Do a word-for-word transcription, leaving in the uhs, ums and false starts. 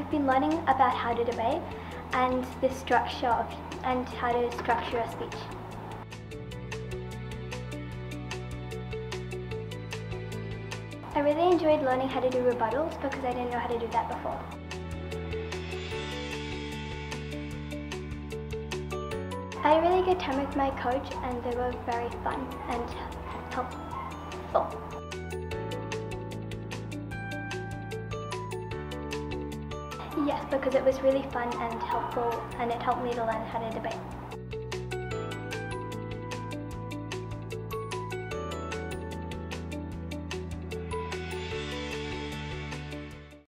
we've been learning about how to debate and the structure of, and how to structure a speech. I really enjoyed learning how to do rebuttals because I didn't know how to do that before. I had a really good time with my coach and they were very fun and helpful. Yes, because it was really fun and helpful and it helped me to learn how to debate.